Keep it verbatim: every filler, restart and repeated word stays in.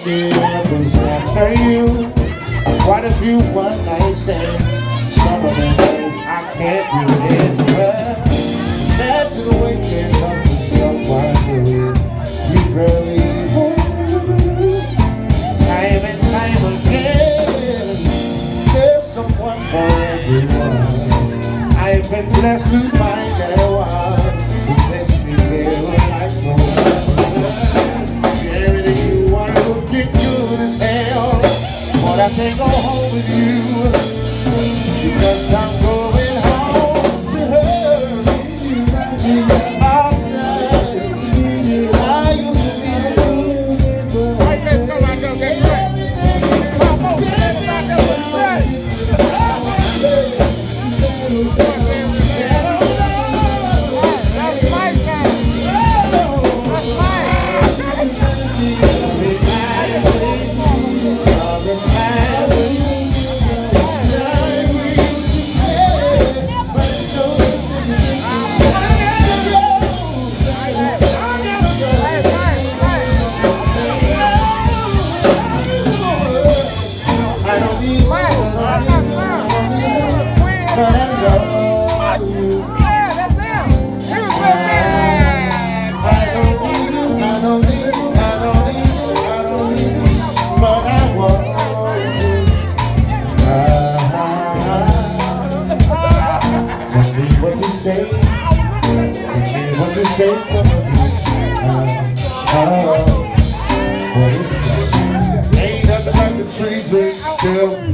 Yeah, was after you. Quite a few one night stands. Some of them things I can't remember. Imagine waking up to someone new. You really time and time again. There's someone for everyone. I've been blessed to find that one who makes me feel like no other. Everything you want to get good as hell, but I can't go home with you because I'm going home to her. All night I used to be you. Right, let's go, let's go, get ready. Come on, get out there with the bread. But I love you. Yeah, that's him. He was with me. I don't need you, I don't need you, I don't need you, I don't need you, but I want you. Ah, tell me what you say. Tell me what you say for me. Ah, oh, what is that? Ain't nothing like the trees we still.